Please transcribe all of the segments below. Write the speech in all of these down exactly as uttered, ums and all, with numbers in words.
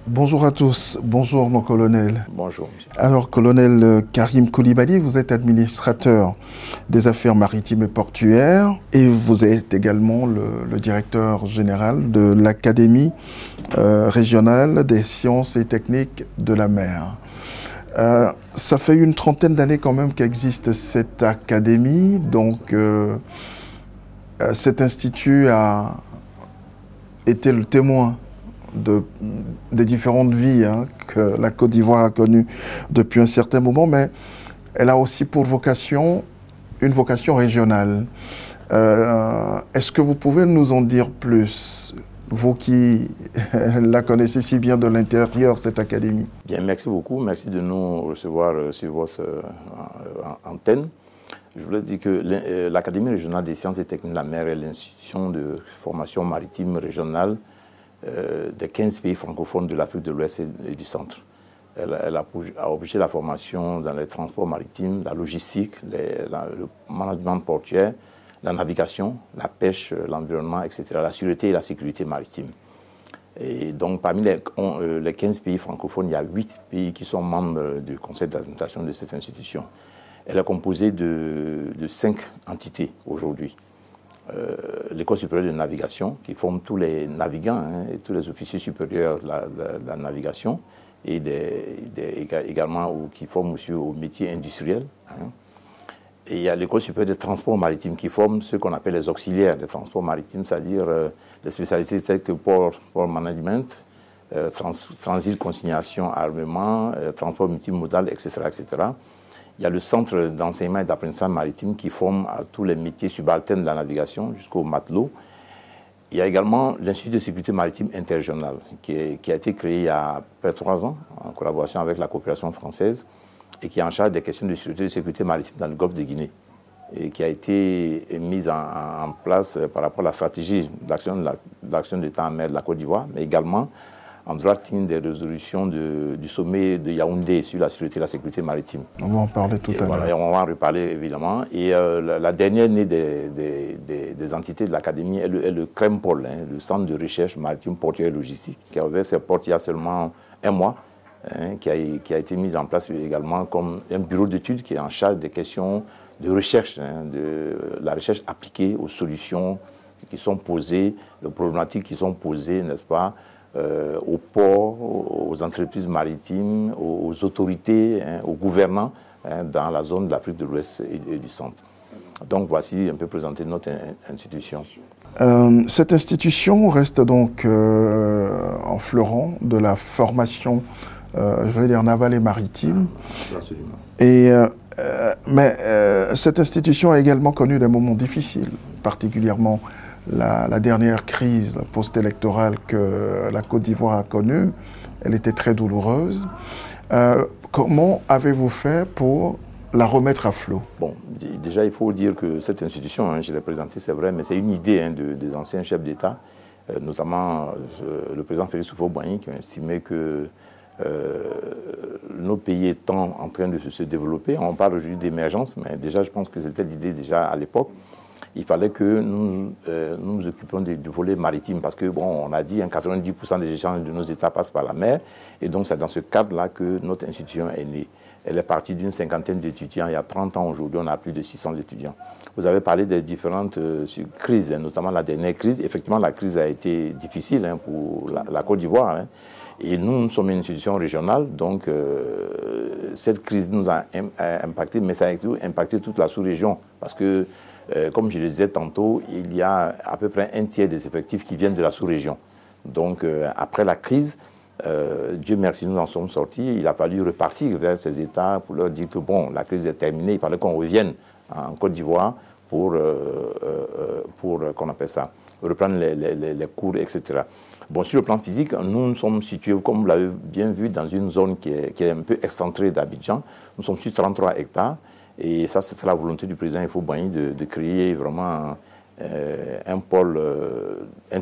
Bonjour à tous, bonjour mon colonel. Bonjour, monsieur. Alors, colonel Karim Koulibaly, vous êtes administrateur des affaires maritimes et portuaires et vous êtes également le, le directeur général de l'Académie euh, régionale des sciences et techniques de la mer. Euh, ça fait une trentaine d'années quand même qu'existe cette académie, donc euh, cet institut a été le témoin De, des différentes vies hein, que la Côte d'Ivoire a connues depuis un certain moment, mais elle a aussi pour vocation une vocation régionale. Euh, Est-ce que vous pouvez nous en dire plus, vous qui la connaissez si bien de l'intérieur, cette académie? Bien, merci beaucoup. Merci de nous recevoir euh, sur votre euh, antenne. Je voulais dire que l'Académie régionale des sciences et techniques de la mer est l'institution de formation maritime régionale Euh, des quinze pays francophones de l'Afrique de l'Ouest et du Centre. Elle, elle a, a obligé la formation dans les transports maritimes, la logistique, les, la, le management portuaire, la navigation, la pêche, l'environnement, et cetera, la sûreté et la sécurité maritime. Et donc, parmi les, on, euh, les quinze pays francophones, il y a huit pays qui sont membres du conseil d'administration de cette institution. Elle est composée de, de cinq entités aujourd'hui. Euh, l'école supérieure de navigation, qui forme tous les navigants hein, et tous les officiers supérieurs de la, de, de la navigation, et des, des, également ou, qui forment aussi au métier industriel. Hein. Et il y a l'école supérieure des transports maritimes, qui forme ce qu'on appelle les auxiliaires des transports maritimes, c'est-à-dire euh, les spécialités telles que port, port management, euh, trans, transit, consignation, armement, euh, transport multimodal, et cetera, et cetera. Il y a le centre d'enseignement et d'apprentissage maritime qui forme à tous les métiers subalternes de la navigation jusqu'au matelot. Il y a également l'Institut de sécurité maritime interrégionale qui, est, qui a été créé il y a près de trois ans en collaboration avec la coopération française et qui est en charge des questions de sécurité et de sécurité maritime dans le golfe de Guinée et qui a été mise en, en place par rapport à la stratégie d'action de l'État en mer de la Côte d'Ivoire, mais également en droite ligne des résolutions de, du sommet de Yaoundé sur la sûreté et la sécurité maritime. On va en parler tout et à l'heure. Voilà, on va en reparler évidemment. Et euh, la, la dernière née des, des, des, des entités de l'Académie est le, est le CREMPOL, hein, le Centre de recherche maritime, portuaire et logistique, qui a ouvert ses portes il y a seulement un mois, hein, qui, a, qui a été mis en place également comme un bureau d'études qui est en charge des questions de recherche, hein, de la recherche appliquée aux solutions qui sont posées, aux problématiques qui sont posées, n'est-ce pas, Euh, aux ports, aux entreprises maritimes, aux, aux autorités, hein, aux gouvernants hein, dans la zone de l'Afrique de l'Ouest et, et du Centre. Donc voici un peu présenter notre in institution. Euh, cette institution reste donc euh, en fleurant de la formation, euh, je vais dire navale et maritime. Absolument. Et, euh, mais euh, cette institution a également connu des moments difficiles, particulièrement La, la dernière crise post-électorale que la Côte d'Ivoire a connue. Elle était très douloureuse. Euh, comment avez-vous fait pour la remettre à flot? Bon, déjà, il faut dire que cette institution, hein, je l'ai présentée, c'est vrai, mais c'est une idée hein, de, des anciens chefs d'État, euh, notamment euh, le président Félix Houphouët-Boigny, qui a estimé que euh, nos pays étant en train de se, se développer, on parle aujourd'hui d'émergence, mais déjà, je pense que c'était l'idée déjà à l'époque. Il fallait que nous euh, nous, nous occupions du, du volet maritime parce que, bon, on a dit hein, quatre-vingt-dix pour cent des échanges de nos États passent par la mer. Et donc, c'est dans ce cadre-là que notre institution est née. Elle est partie d'une cinquantaine d'étudiants. Il y a trente ans, aujourd'hui, on a plus de six cents étudiants. Vous avez parlé des différentes euh, crises, hein, notamment la dernière crise. Effectivement, la crise a été difficile hein, pour la, la Côte d'Ivoire. Hein. Et nous, nous sommes une institution régionale, donc euh, cette crise nous a impacté, mais ça a impacté toute la sous-région. Parce que, euh, comme je le disais tantôt, il y a à peu près un tiers des effectifs qui viennent de la sous-région. Donc, euh, après la crise, euh, Dieu merci, nous en sommes sortis. Il a fallu repartir vers ces États pour leur dire que, bon, la crise est terminée. Il fallait qu'on revienne en Côte d'Ivoire pour, euh, euh, pour qu'on appelle ça, reprendre les, les, les cours, et cetera. Bon, sur le plan physique, nous, nous sommes situés, comme vous l'avez bien vu, dans une zone qui est, qui est un peu excentrée d'Abidjan. Nous sommes sur trente-trois hectares. Et ça, c'est la volonté du président Houphouët-Boigny de, de créer vraiment euh, un pôle euh,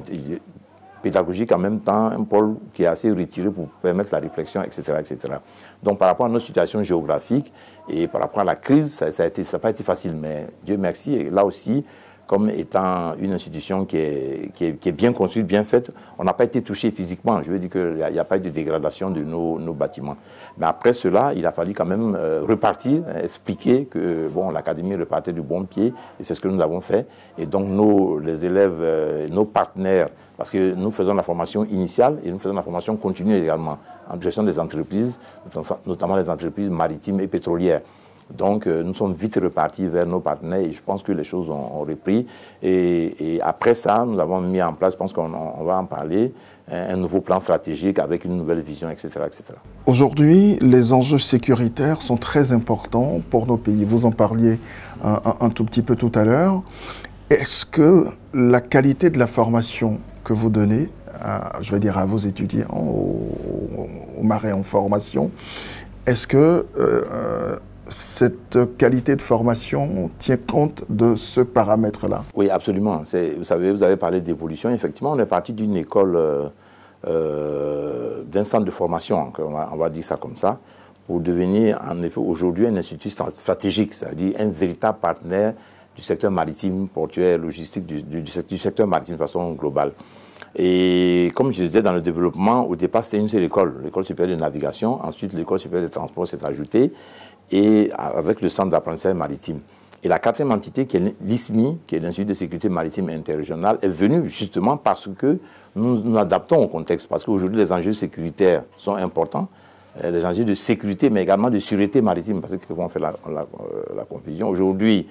pédagogique, en même temps, un pôle qui est assez retiré pour permettre la réflexion, et cetera, et cetera. Donc, par rapport à notre situation géographique et par rapport à la crise, ça n'a ça pas été facile. Mais Dieu merci, et là aussi, comme étant une institution qui est, qui est, qui est bien construite, bien faite. On n'a pas été touché physiquement. Je veux dire qu'il n'y a, a pas eu de dégradation de nos, nos bâtiments. Mais après cela, il a fallu quand même euh, repartir, expliquer que bon, l'académie repartait du bon pied, et c'est ce que nous avons fait. Et donc, nos, les élèves, euh, nos partenaires, parce que nous faisons la formation initiale et nous faisons la formation continue également, en gestion des entreprises, notamment les entreprises maritimes et pétrolières. Donc, euh, nous sommes vite repartis vers nos partenaires et je pense que les choses ont, ont repris. Et, et après ça, nous avons mis en place, je pense qu'on on va en parler, un, un nouveau plan stratégique avec une nouvelle vision, et cetera, et cetera. Aujourd'hui, les enjeux sécuritaires sont très importants pour nos pays. Vous en parliez un, un, un tout petit peu tout à l'heure. Est-ce que la qualité de la formation que vous donnez, à, je vais dire à vos étudiants, aux, aux marais en formation, est-ce que euh, cette qualité de formation tient compte de ce paramètre-là? Oui, absolument. Vous savez, vous avez parlé d'évolution. Effectivement, on est parti d'une école, euh, euh, d'un centre de formation, on va, on va dire ça comme ça, pour devenir en effet aujourd'hui un institut stratégique, c'est-à-dire un véritable partenaire du secteur maritime, portuaire, logistique, du, du, du secteur maritime de façon globale. Et comme je disais, dans le développement, au départ, c'était une seule école, l'école supérieure de navigation. Ensuite, l'école supérieure de transport s'est ajoutée, et avec le centre d'apprentissage maritime. Et la quatrième entité, qui est l'I S M I, qui est l'Institut de sécurité maritime interrégional, est venue justement parce que nous nous adaptons au contexte. Parce qu'aujourd'hui, les enjeux sécuritaires sont importants, les enjeux de sécurité, mais également de sûreté maritime, parce que on fait la, la, la confusion. Aujourd'hui,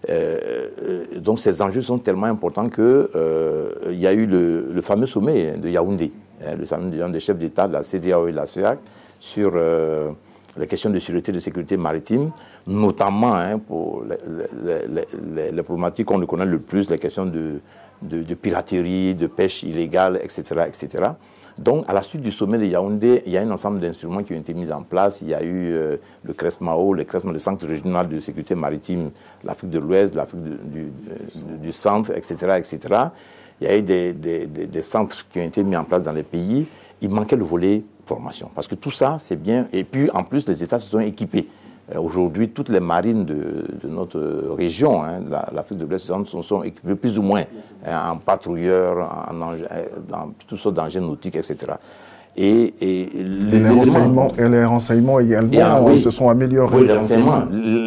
Euh, donc ces enjeux sont tellement importants qu'il euh, y a eu le, le fameux sommet de Yaoundé, hein, le sommet des chefs d'État de la C E D E A O et de la C E A C sur euh, les questions de sûreté et de sécurité maritime, notamment hein, pour les, les, les, les problématiques qu'on connaît le plus, les questions de, de, de piraterie, de pêche illégale, et cetera, et cetera. Donc, à la suite du sommet de Yaoundé, il y a un ensemble d'instruments qui ont été mis en place. Il y a eu euh, le CRESMAO, le CRESMA, le Centre régional de sécurité maritime, l'Afrique de l'Ouest, l'Afrique du, du, du Centre, et cetera, et cetera. Il y a eu des, des, des, des centres qui ont été mis en place dans les pays. Il manquait le volet formation, parce que tout ça, c'est bien. Et puis, en plus, les États se sont équipés. Aujourd'hui, toutes les marines de, de notre région, hein, l'Afrique de l'Ouest, sont, sont équipées plus ou moins hein, en patrouilleurs, en, en, dans toutes sortes d'engins nautiques, et cetera. Et, et, et, les, renseignements, et les renseignements également et, ah, oui, se sont améliorés. Oui, les renseignements,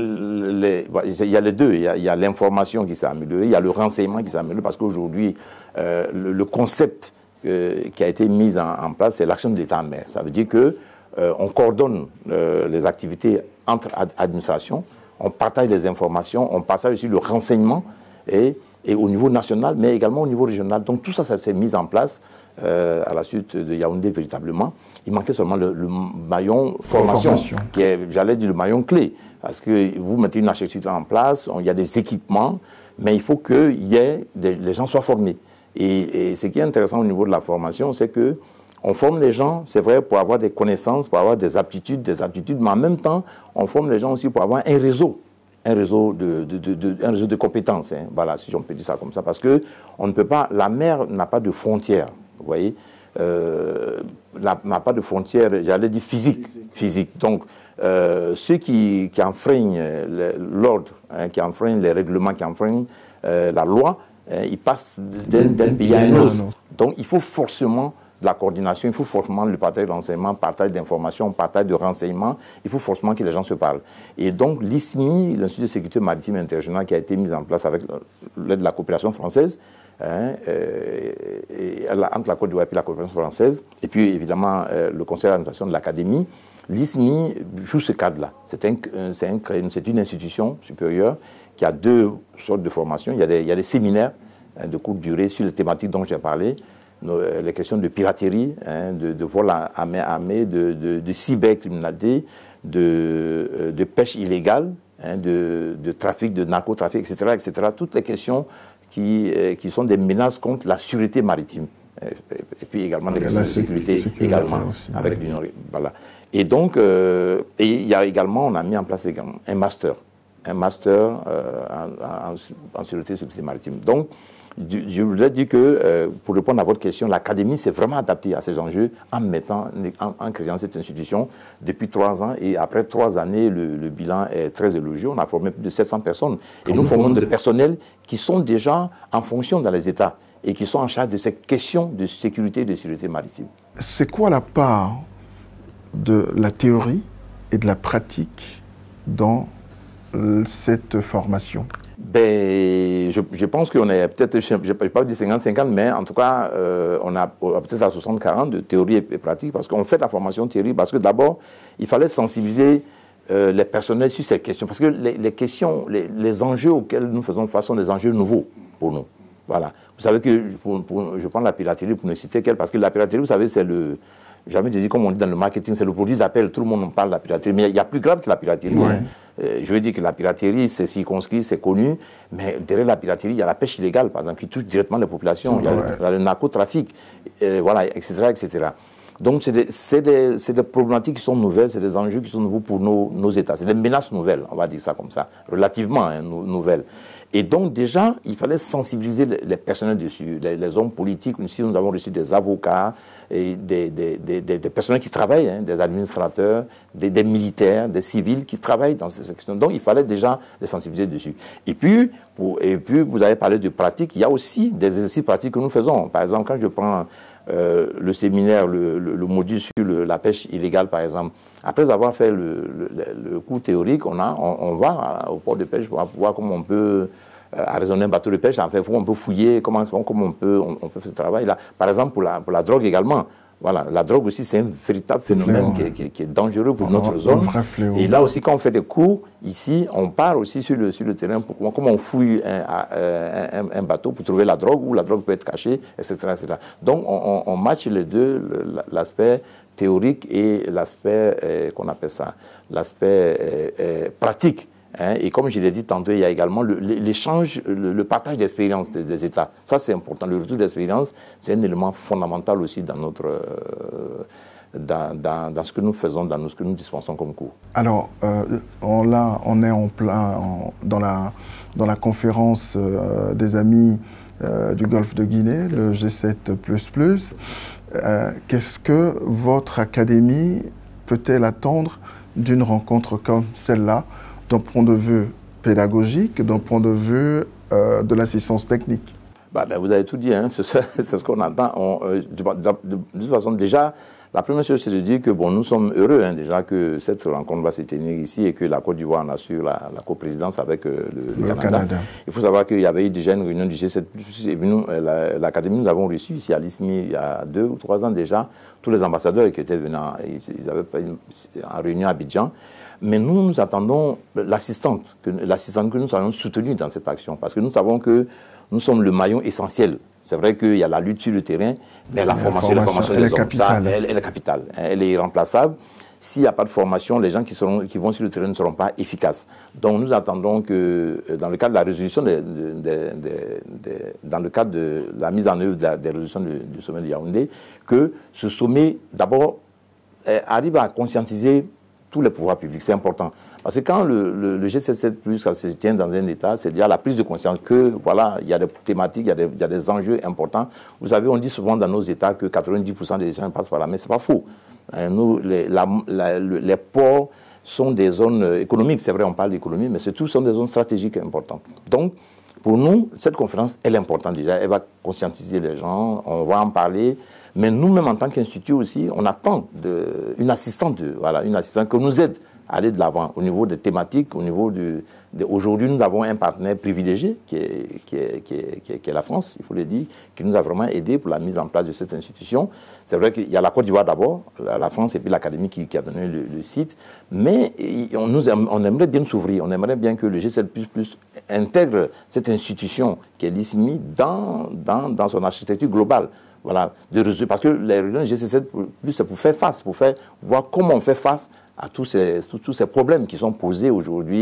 les, il y a les deux. Il y a l'information qui s'est améliorée, il y a le renseignement qui s'est amélioré, parce qu'aujourd'hui, euh, le, le concept euh, qui a été mis en, en place, c'est l'action de l'État en mer. Ça veut dire que Euh, on coordonne euh, les activités entre ad administrations, on partage les informations, on partage aussi le renseignement et, et au niveau national, mais également au niveau régional. Donc tout ça, ça s'est mis en place euh, à la suite de Yaoundé véritablement. Il manquait seulement le, le maillon formation, formation, qui est, j'allais dire, le maillon clé. Parce que vous mettez une architecture en place, il y a des équipements, mais il faut que y ait des, les gens soient formés. Et, et ce qui est intéressant au niveau de la formation, c'est que on forme les gens, c'est vrai, pour avoir des connaissances, pour avoir des aptitudes, des aptitudes, mais en même temps, on forme les gens aussi pour avoir un réseau, un réseau de, de, de, de, un réseau de compétences. Hein, voilà, si on peut dire ça comme ça, parce que on ne peut pas, la mer n'a pas de frontières, vous voyez, euh, n'a pas de frontières, j'allais dire physique, physique. Donc, euh, ceux qui, qui enfreignent l'ordre, hein, qui enfreignent les règlements, qui enfreignent euh, la loi, hein, ils passent d'un pays à un autre. Donc, il faut forcément de la coordination, il faut forcément le partage de renseignements, partage d'informations, partage de renseignements, il faut forcément que les gens se parlent. Et donc l'I S M I, l'Institut de sécurité maritime interrégional, qui a été mis en place avec l'aide de la coopération française, hein, euh, et, entre la Côte d'Ivoire et la coopération française, et puis évidemment euh, le conseil d'administration de l'académie, l'I S M I joue ce cadre-là. C'est un, un, une institution supérieure qui a deux sortes de formations. Il y a des, il y a des séminaires hein, de courte durée sur les thématiques dont j'ai parlé, les questions de piraterie, hein, de, de vol à main armée, de, de, de cybercriminalité, de, de pêche illégale, hein, de, de trafic, de narcotrafic, et cetera, et cetera. Toutes les questions qui, qui sont des menaces contre la sûreté maritime. Et puis également des questions de sécurité, sécurité également, aussi, avec l'Union. Voilà. Et donc, euh, et il y a également, on a mis en place également un master un master euh, en, en, en sûreté et sécurité maritime. Donc, je voudrais dire que, euh, pour répondre à votre question, l'académie s'est vraiment adaptée à ces enjeux en mettant, en, en créant cette institution depuis trois ans. Et après trois années, le, le bilan est très élogieux. On a formé plus de sept cents personnes. Et nous formons des personnels qui sont déjà en fonction dans les États et qui sont en charge de ces questions de sécurité et de sécurité maritime. C'est quoi la part de la théorie et de la pratique dans cette formation? Ben, je, je pense qu'on est peut-être, je n'ai pas dit cinquante cinquante, mais en tout cas, euh, on a peut-être à soixante quarante de théorie et, et pratique, parce qu'on fait la formation théorie, parce que d'abord, il fallait sensibiliser euh, les personnels sur ces questions, parce que les, les questions, les, les enjeux auxquels nous faisons face sont des enjeux nouveaux pour nous. Voilà. Vous savez que, pour, pour, je prends la piraterie pour ne citer qu'elle, parce que la piraterie, vous savez, c'est le... Jamais dit, comme on dit dans le marketing, c'est le produit d'appel. Tout le monde en parle de la piraterie. Mais il y a plus grave que la piraterie. Ouais. Euh, je veux dire que la piraterie, c'est circonscrit, c'est connu. Mais derrière la piraterie, il y a la pêche illégale, par exemple, qui touche directement les populations. Il y a, ouais. le, le narcotrafic, euh, voilà, et cetera, et cetera. Donc, c'est des, des, des problématiques qui sont nouvelles, c'est des enjeux qui sont nouveaux pour nos, nos États. C'est des menaces nouvelles, on va dire ça comme ça, relativement hein, nouvelles. Et donc, déjà, il fallait sensibiliser les, les personnels dessus, les, les hommes politiques. Ici, nous avons reçu des avocats, et des, des, des, des, des personnels qui travaillent, hein, des administrateurs, des, des militaires, des civils qui travaillent dans ces questions. Donc, il fallait déjà les sensibiliser dessus. Et puis, pour, et puis, vous avez parlé de pratique. Il y a aussi des exercices pratiques que nous faisons. Par exemple, quand je prends euh, le séminaire, le, le, le module sur le, la pêche illégale, par exemple, après avoir fait le, le, le cours théorique, on, a, on, on va au port de pêche pour voir comment on peut arraisonner un bateau de pêche, en fait, comment on peut fouiller, comment, comment on, peut, on, on peut faire ce travail-là. Par exemple, pour la, pour la drogue également. Voilà, la drogue aussi, c'est un véritable phénomène qui est, qui, est, qui est dangereux pour notre zone. Et là aussi, quand on fait des cours, ici, on part aussi sur le, sur le terrain pour comment, comment on fouille un, un, un, un bateau pour trouver la drogue, où la drogue peut être cachée, et cetera et cetera. Donc, on, on matche les deux, l'aspect théorique et l'aspect, euh, qu'on appelle ça, l'aspect euh, euh, pratique. Hein, et comme je l'ai dit tantôt, il y a également l'échange, le, le partage d'expérience des, des États. Ça, c'est important. Le retour d'expérience, c'est un élément fondamental aussi dans, notre, euh, dans, dans, dans ce que nous faisons, dans ce que nous dispensons comme cours. Alors, euh, on, là, on est en plein en, dans, la, dans la conférence euh, des amis euh, du Golfe de Guinée, le G sept plus plus. Euh, Qu'est-ce que votre académie peut-elle attendre d'une rencontre comme celle-là, d'un point de vue pédagogique, d'un point de vue euh, de l'assistance technique? Bah, ben, vous avez tout dit, hein. C'est ce qu'on attend. On, euh, de, de, de, de toute façon, déjà, la première chose, c'est de dire que bon, nous sommes heureux hein, déjà que cette rencontre va se tenir ici et que la Côte d'Ivoire en assure la, la coprésidence avec euh, le, le, le Canada. Canada. Il faut savoir qu'il y avait eu déjà une réunion du G sept plus, et nous, l'Académie, nous avons reçu ici à l'I S M I il y a deux ou trois ans déjà tous les ambassadeurs qui étaient venus, en, ils avaient pas une, en réunion à Abidjan. Mais nous, nous attendons l'assistante, l'assistante que nous avons soutenue dans cette action, parce que nous savons que nous sommes le maillon essentiel. C'est vrai qu'il y a la lutte sur le terrain, mais la, la formation, la formation des hommes, ça, elle, elle est capitale, elle est irremplaçable. S'il n'y a pas de formation, les gens qui, seront, qui vont sur le terrain ne seront pas efficaces. Donc nous attendons que, dans le cadre de la résolution, de, de, de, de, de, dans le cadre de la mise en œuvre de la, des résolutions du, du sommet de Yaoundé, que ce sommet, d'abord, arrive à conscientiser tous les pouvoirs publics. C'est important. Parce que quand le, le, le G sept plus se tient dans un État, c'est déjà la prise de conscience que, voilà, il y a des thématiques, il y a des, il y a des enjeux importants. Vous savez, on dit souvent dans nos États que quatre-vingt-dix pour cent des décisions passent par là, mais ce n'est pas faux. Nous, les, la, la, les ports sont des zones économiques, c'est vrai, on parle d'économie, mais surtout sont des zones stratégiques importantes. Donc, pour nous, cette conférence, elle est importante déjà, elle va conscientiser les gens, on va en parler, mais nous-mêmes, en tant qu'institut aussi, on attend de, une assistante, de, voilà, une assistante qui nous aide à aller de l'avant au niveau des thématiques, au niveau du... De, aujourd'hui, nous avons un partenaire privilégié qui est, qui, est, qui, est, qui, est, qui est la France, il faut le dire, qui nous a vraiment aidé pour la mise en place de cette institution. C'est vrai qu'il y a la Côte d'Ivoire d'abord, la, la France et puis l'Académie qui, qui a donné le, le site, mais on, nous, on aimerait bien s'ouvrir, on aimerait bien que le G sept plus plus intègre cette institution qui est l'I S M I dans, dans, dans son architecture globale. Voilà, de résoudre, parce que les réunions G sept plus, c'est pour faire face, pour faire voir comment on fait face à tous ces, tous, tous ces problèmes qui sont posés aujourd'hui,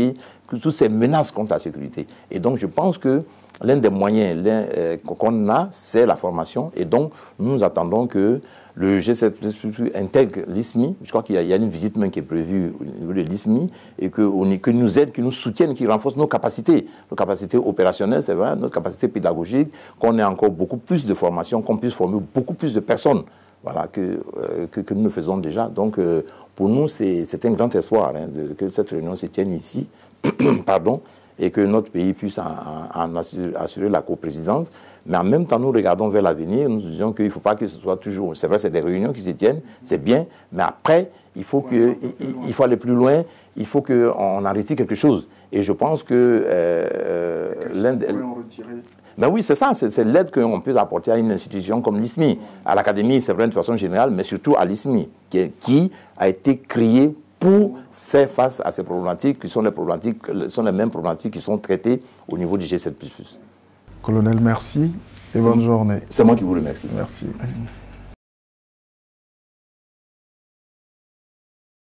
toutes ces menaces contre la sécurité. Et donc, je pense que l'un des moyens euh, qu'on a, c'est la formation. Et donc, nous attendons que le G sept plus plus intègre l'I S M I. Je crois qu'il y, y a une visite même qui est prévue au niveau de l'I S M I et que, que nous aide, qu'ils nous soutiennent, qu'ils renforcent nos capacités. Nos capacités opérationnelles, c'est vrai, notre capacité pédagogique, qu'on ait encore beaucoup plus de formation, qu'on puisse former beaucoup plus de personnes. Voilà, que, euh, que, que nous le faisons déjà. Donc, euh, pour nous, c'est un grand espoir hein, de, que cette réunion se tienne ici, pardon, et que notre pays puisse en, en assurer, assurer la coprésidence. Mais en même temps, nous regardons vers l'avenir, nous disons qu'il ne faut pas que ce soit toujours... C'est vrai, c'est des réunions qui se tiennent, c'est bien, mais après, il faut, que, il, il faut aller plus loin, il faut qu'on en retire quelque chose. Et je pense que... Euh, l'un des... Ben oui, c'est ça, c'est l'aide qu'on peut apporter à une institution comme l'I S M I. À l'Académie, c'est vrai de façon générale, mais surtout à l'I S M I, qui, qui a été créé pour faire face à ces problématiques, qui sont les problématiques, sont les mêmes problématiques qui sont traitées au niveau du G sept plus plus. Colonel, merci et bonne journée. C'est moi qui vous remercie. Merci. Merci.